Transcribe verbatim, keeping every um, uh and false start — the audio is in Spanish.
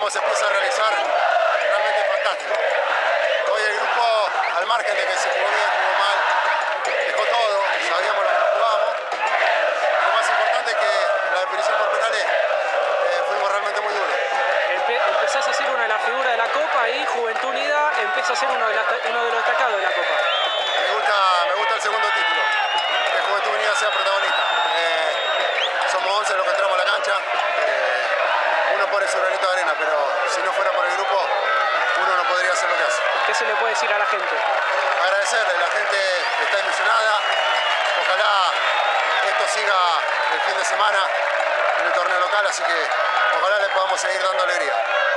como se empieza a realizar, realmente fantástico. Hoy el grupo, al margen de que se jugó bien, jugó mal, dejó todo, sabíamos lo que nos jugábamos. Lo más importante es que en la definición por penales eh, fuimos realmente muy duros. Empe empezás a ser una de las figuras de la Copa y Juventud Unida empieza a ser uno de, la, uno de los destacados de la Copa. Me gusta, me gusta el segundo título, que Juventud Unida sea protagonista. Eh, somos once los que entramos a la cancha, eh, uno pone su granito de arena, pero si no fuera por el grupo, uno no podría hacer lo que hace. ¿Qué se le puede decir a la gente? Agradecerle, la gente está ilusionada, ojalá esto siga el fin de semana en el torneo local, así que ojalá le podamos seguir dando alegría.